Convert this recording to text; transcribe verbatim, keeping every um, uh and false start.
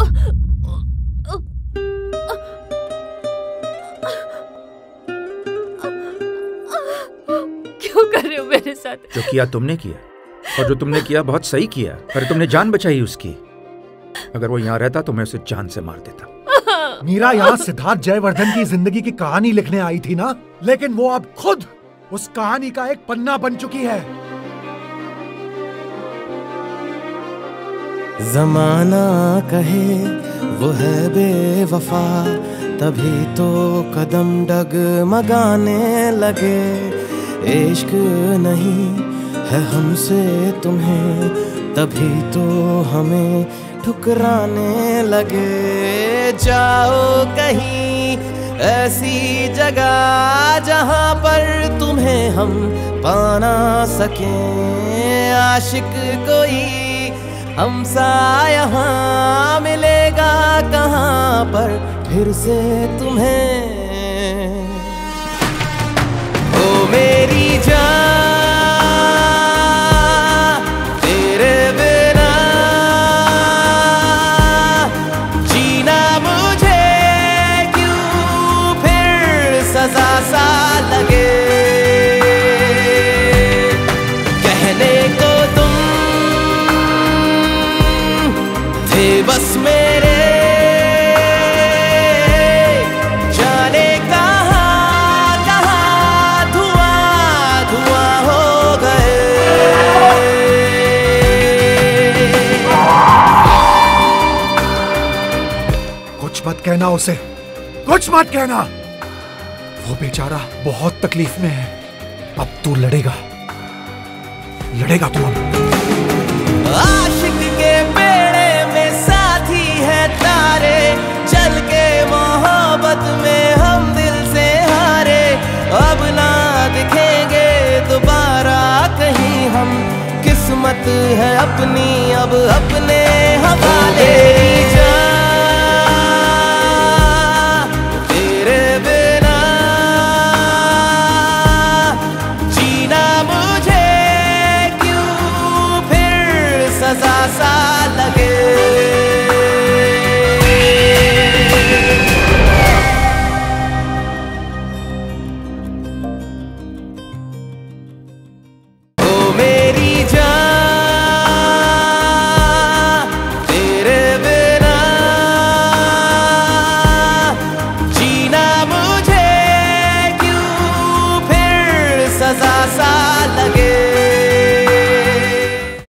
क्यों कर रहे हो मेरे साथ? जो किया तुमने किया, और जो तुमने किया बहुत सही किया। पर तुमने जान बचाई उसकी। अगर वो यहाँ रहता तो मैं उसे जान से मार देता। मीरा यहाँ सिद्धार्थ जयवर्धन की जिंदगी की कहानी लिखने आई थी ना, लेकिन वो अब खुद उस कहानी का एक पन्ना बन चुकी है। जमाना कहे वो है बेवफा, तभी तो कदम डगमगाने लगे। इश्क नहीं है हमसे तुम्हें, तभी तो हमें ठुकराने लगे। जाओ कहीं ऐसी जगह जहां पर तुम्हें हम पाना सकें। आशिक कोई हमसा यहाँ मिलेगा कहाँ पर फिर से तुम्हें। ओ मेरी जान, तेरे बिना जीना मुझे क्यों फिर सजा सा लगे। कहने को तुम थे बस मेरे, जाने कहाँ कहाँ धुआं धुआं हो गए। कुछ मत कहना उसे, कुछ मत कहना। वो बेचारा बहुत तकलीफ में है। अब तू लड़ेगा, लड़ेगा तू अब। आशिक के बेड़े में साथी है तारे, चल के मोहब्बत में हम दिल से हारे। अब ना दिखेंगे दोबारा कहीं हम, किस्मत है अपनी अब अपने हवाले। तेरे बिना जीना मुझे क्यों फिर सजा सा